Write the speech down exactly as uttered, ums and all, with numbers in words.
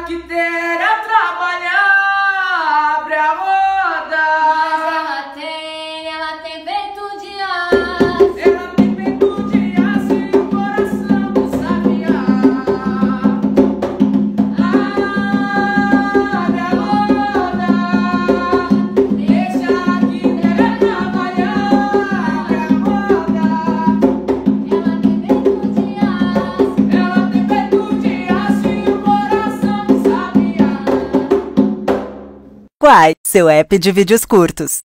bactéria trabalhar, abre a roda. Mas ela tem, ela tem peito de aço. Ela tem peito de aço e o coração do sabiá. Abre a roda, deixa a bactéria trabalhar, abre a roda. Ela tem peito de aço. Ela tem peito de aço e o coração do sabiá. Quai, seu app de vídeos curtos.